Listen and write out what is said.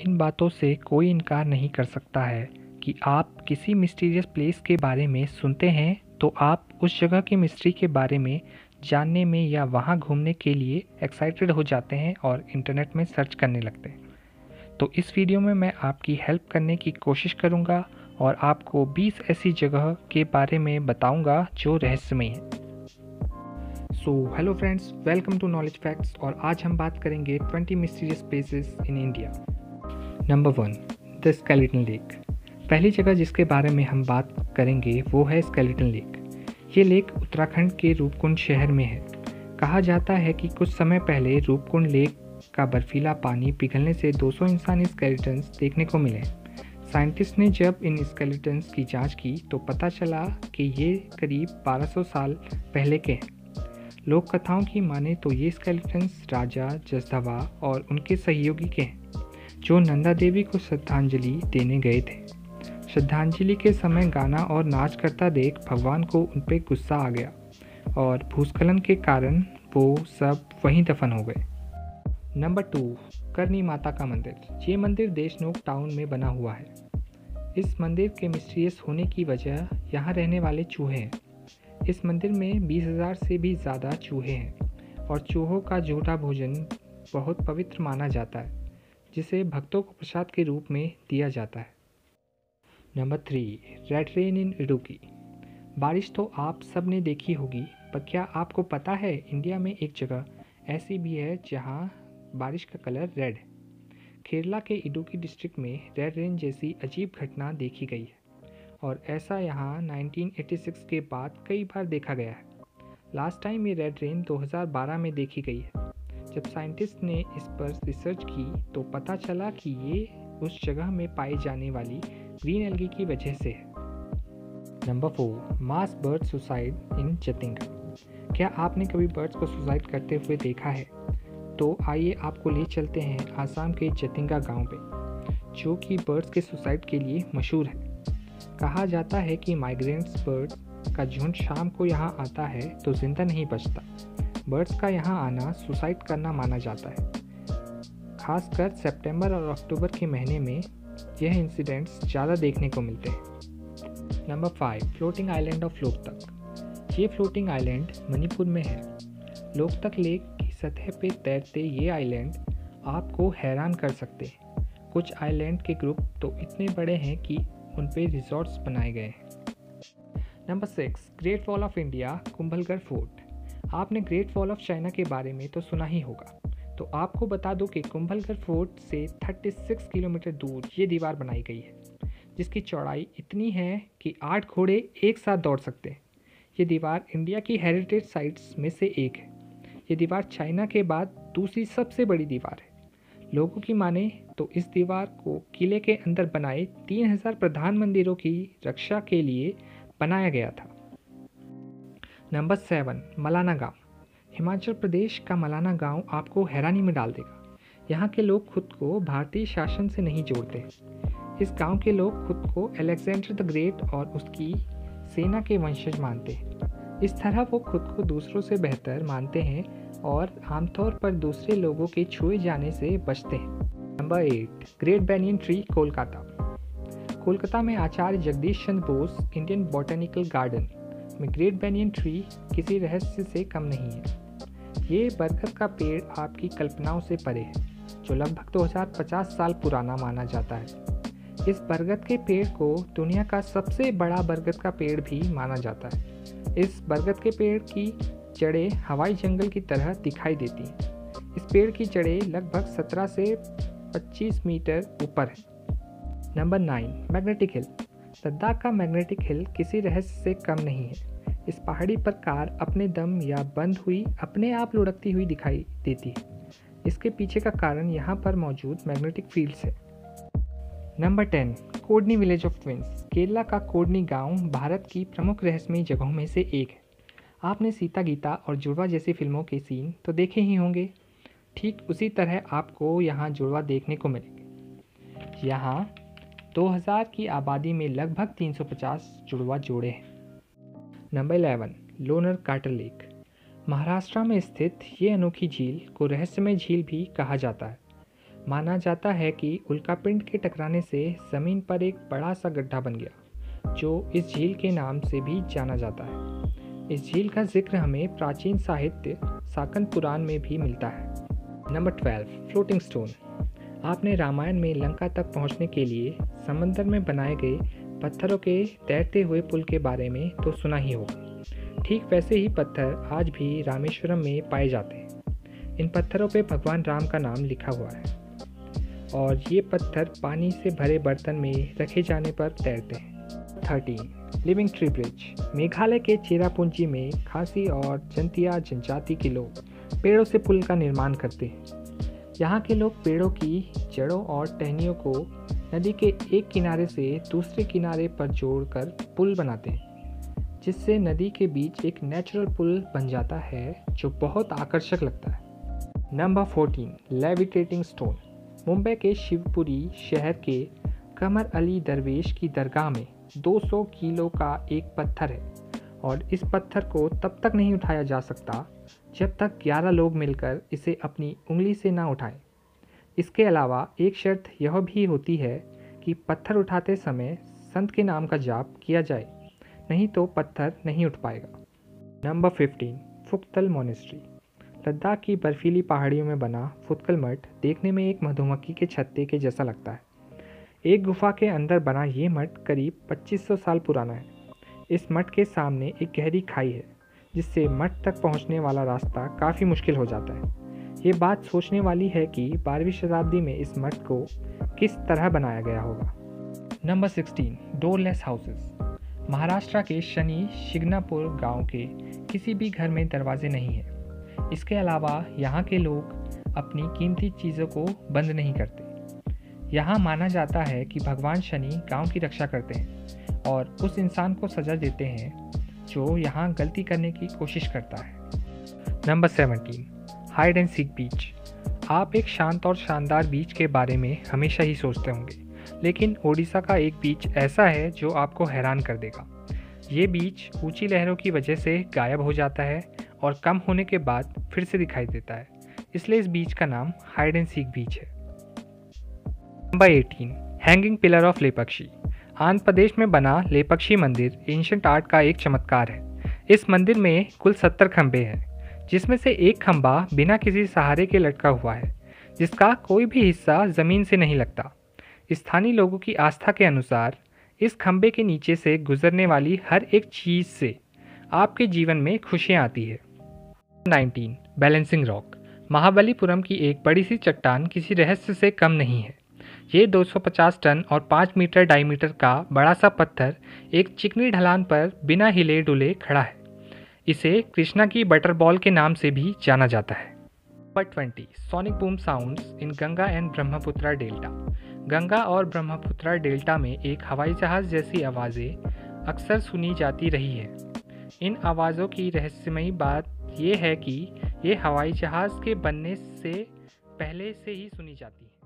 इन बातों से कोई इनकार नहीं कर सकता है कि आप किसी मिस्टीरियस प्लेस के बारे में सुनते हैं तो आप उस जगह की मिस्ट्री के बारे में जानने में या वहाँ घूमने के लिए एक्साइटेड हो जाते हैं और इंटरनेट में सर्च करने लगते हैं। तो इस वीडियो में मैं आपकी हेल्प करने की कोशिश करूँगा और आपको 20 ऐसी जगह के बारे में बताऊँगा जो रहस्यमयी हैं। So hello friends, welcome to knowledge facts और आज हम बात करेंगे 20 mysterious places in India. Number 1, the skeleton lake. पहली जगह जिसके बारे में हम बात करेंगे वो है स्केलेटन लेक। ये लेक उत्तराखंड के रूपकुंड शहर में है। कहा जाता है कि कुछ समय पहले रूपकुंड लेक का बर्फीला पानी पिघलने से 200 इंसानी स्केलेटन्स देखने को मिले। साइंटिस्ट ने जब इन स्केलेटन्स की जांच की तो पता चला कि ये करीब 1200 साल पहले के हैं। लोक कथाओं की माने तो ये स्केलेटन्स राजा जसधवा और उनके सहयोगी के हैं, जो नंदा देवी को श्रद्धांजलि देने गए थे। श्रद्धांजलि के समय गाना और नाच करता देख भगवान को उन पर गुस्सा आ गया और भूस्खलन के कारण वो सब वहीं दफन हो गए। नंबर 2, करनी माता का मंदिर। ये मंदिर देशनोक टाउन में बना हुआ है। इस मंदिर के मिस्टीरियस होने की वजह यहाँ रहने वाले चूहे हैं। इस मंदिर में 20,000 से भी ज़्यादा चूहे हैं और चूहों का झूठा भोजन बहुत पवित्र माना जाता है, जिसे भक्तों को प्रसाद के रूप में दिया जाता है। Number 3, red rain in Idukki. बारिश तो आप सब ने देखी होगी, पर क्या आपको पता है इंडिया में एक जगह ऐसी भी है जहां बारिश का कलर रेड है। केरला के इडुक्की डिस्ट्रिक्ट में रेड रेन जैसी अजीब घटना देखी गई है और ऐसा यहाँ 1986 के बाद कई बार देखा गया है। लास्ट टाइम ये रेड रेन 2012 में देखी गई है। जब साइंटिस्ट ने इस पर रिसर्च की तो पता चला कि ये उस जगह में पाई जाने वाली ग्रीन एल्गी की वजह से है। Number 4, mass bird suicide in Jatinga. क्या आपने कभी बर्ड्स को सुसाइड करते हुए देखा है? तो आइए आपको ले चलते हैं आसाम के जतिंगा गांव पे, जो कि बर्ड्स के सुसाइड के लिए मशहूर है। कहा जाता है कि माइग्रेंट्स बर्ड का झुंड शाम को यहाँ आता है तो जिंदा नहीं बचता। बर्ड्स का यहाँ आना सुसाइड करना माना जाता है। खासकर सितंबर और अक्टूबर के महीने में यह इंसिडेंट्स ज़्यादा देखने को मिलते हैं। Number 5, floating island of Loktak. ये फ्लोटिंग आइलैंड मणिपुर में है। लोकतक लेक की सतह पर तैरते ये आइलैंड आपको हैरान कर सकते हैं। कुछ आइलैंड के ग्रुप तो इतने बड़े हैं कि उन पे रिजॉर्ट्स बनाए गए हैं। Number 6, great wall of India, Kumbhalgarh fort. आपने ग्रेट वॉल ऑफ चाइना के बारे में तो सुना ही होगा, तो आपको बता दो कि कुंभलगढ़ फोर्ट से 36 किलोमीटर दूर ये दीवार बनाई गई है, जिसकी चौड़ाई इतनी है कि 8 घोड़े एक साथ दौड़ सकते हैं। ये दीवार इंडिया की हेरिटेज साइट्स में से एक है। ये दीवार चाइना के बाद दूसरी सबसे बड़ी दीवार है। लोगों की माने तो इस दीवार को किले के अंदर बनाए 3000 प्रधान मंदिरों की रक्षा के लिए बनाया गया था। नंबर 7, मलाना गांव। हिमाचल प्रदेश का मलाना गांव आपको हैरानी में डाल देगा। यहाँ के लोग खुद को भारतीय शासन से नहीं जोड़ते। इस गांव के लोग खुद को अलेक्जेंडर द ग्रेट और उसकी सेना के वंशज मानते हैं। इस तरह वो खुद को दूसरों से बेहतर मानते हैं और आमतौर पर दूसरे लोगों के छुए जाने से बचते हैं। Number 8, great banyan tree, Kolkata. Kolkata में Acharya Jagadish Chandra Bose Indian botanical garden में ग्रेट बैनियन ट्री किसी रहस्य से कम नहीं है। ये बरगद का पेड़ आपकी कल्पनाओं से परे है, जो लगभग 2050 साल पुराना माना जाता है। इस बरगद के पेड़ को दुनिया का सबसे बड़ा बरगद का पेड़ भी माना जाता है। इस बरगद के पेड़ की जड़ें हवाई जंगल की तरह दिखाई देती हैं। इस पेड़ की जड़ें लगभग 17 से 25 मीटर ऊपर है। Number 9, magnetic hill. लद्दाख का मैग्नेटिक हिल किसी रहस्य से कम नहीं है। इस पहाड़ी पर कार अपने दम या बंद हुई अपने आप लुढ़कती हुई दिखाई देती है। इसके पीछे का कारण यहाँ पर मौजूद मैग्नेटिक फील्ड्स है। Number 10, Kodinhi village of twins. Kerala का कोडनी गांव भारत की प्रमुख रहस्यमयी जगहों में से एक है। आपने सीता गीता और जुड़वा जैसी फिल्मों के सीन तो देखे ही होंगे। ठीक उसी तरह आपको यहाँ जुड़वा देखने को मिलेंगे। यहाँ 2000 की आबादी में लगभग 350 जुड़वा जोड़े हैं। Number 11, Lonar crater lake. Maharashtra में स्थित ये अनोखी झील को रहस्यमय झील भी कहा जाता है। माना जाता है कि उल्कापिंड के टकराने से ज़मीन पर एक बड़ा सा गड्ढा बन गया, जो इस झील के नाम से भी जाना जाता है। इस झील का जिक्र हमें प्राचीन साहित्य साकन पुराण में भी मिलता है। Number 12, floating stone. आपने रामायण में लंका तक पहुंचने के लिए समंदर में बनाए गए पत्थरों के तैरते हुए पुल के बारे में तो सुना ही होगा। ठीक वैसे ही पत्थर आज भी रामेश्वरम में पाए जाते हैं। इन पत्थरों पे भगवान राम का नाम लिखा हुआ है और ये पत्थर पानी से भरे बर्तन में रखे जाने पर तैरते हैं। 13, लिविंग ट्री ब्रिज। मेघालय के चेरापूंजी में खासी और जंतिया जनजाति के लोग पेड़ों से पुल का निर्माण करते हैं। यहाँ के लोग पेड़ों की जड़ों और टहनियों को नदी के एक किनारे से दूसरे किनारे पर जोड़कर पुल बनाते हैं, जिससे नदी के बीच एक नेचुरल पुल बन जाता है जो बहुत आकर्षक लगता है। Number 14, levitating stone. मुंबई के शिवपुरी शहर के कमर अली दरवेश की दरगाह में 200 किलो का एक पत्थर है और इस पत्थर को तब तक नहीं उठाया जा सकता जब तक 11 लोग मिलकर इसे अपनी उंगली से ना उठाएं। इसके अलावा एक शर्त यह भी होती है कि पत्थर उठाते समय संत के नाम का जाप किया जाए, नहीं तो पत्थर नहीं उठ पाएगा। Number 15, फुक्तल monastery. लद्दाख की बर्फीली पहाड़ियों में बना फुक्तल मठ देखने में एक मधुमक्खी के छत्ते के जैसा लगता है। एक गुफा के अंदर बना ये मठ करीब 2500 साल पुराना है। इस मठ के सामने एक गहरी खाई है, जिससे मठ तक पहुंचने वाला रास्ता काफ़ी मुश्किल हो जाता है। ये बात सोचने वाली है कि 12वीं शताब्दी में इस मठ को किस तरह बनाया गया होगा। Number 16, डोरलेस houses. महाराष्ट्र के शनि शिग्नापुर गांव के किसी भी घर में दरवाजे नहीं हैं। इसके अलावा यहाँ के लोग अपनी कीमती चीज़ों को बंद नहीं करते। यहाँ माना जाता है कि भगवान शनि गांव की रक्षा करते हैं और उस इंसान को सजा देते हैं जो यहाँ गलती करने की कोशिश करता है। Number 17, hide and seek beach. आप एक शांत और शानदार बीच के बारे में हमेशा ही सोचते होंगे, लेकिन ओडिशा का एक बीच ऐसा है जो आपको हैरान कर देगा। ये बीच ऊंची लहरों की वजह से गायब हो जाता है और कम होने के बाद फिर से दिखाई देता है, इसलिए इस बीच का नाम हाइड एंड सीक बीच है। Number 18, hanging pillar of Lepakshi. Andhra Pradesh में बना लेपक्षी मंदिर एंशिएंट आर्ट का एक चमत्कार है। इस मंदिर में कुल 70 खंभे हैं, जिसमें से एक खंभा बिना किसी सहारे के लटका हुआ है, जिसका कोई भी हिस्सा ज़मीन से नहीं लगता। स्थानीय लोगों की आस्था के अनुसार इस खंभे के नीचे से गुजरने वाली हर एक चीज़ से आपके जीवन में खुशियाँ आती है। 19, बैलेंसिंग रॉक। महाबलीपुरम की एक बड़ी सी चट्टान किसी रहस्य से कम नहीं है। ये 250 टन और 5 मीटर डायमीटर का बड़ा सा पत्थर एक चिकनी ढलान पर बिना हिले डुले खड़ा है। इसे कृष्णा की बटर बॉल के नाम से भी जाना जाता है। Number 20, sonic boom sounds in Ganga and Brahmaputra delta. Ganga और ब्रह्मपुत्रा डेल्टा में एक हवाई जहाज़ जैसी आवाज़ें अक्सर सुनी जाती रही हैं। इन आवाज़ों की रहस्यमयी बात यह है कि ये हवाई जहाज़ के बनने से पहले से ही सुनी जाती हैं।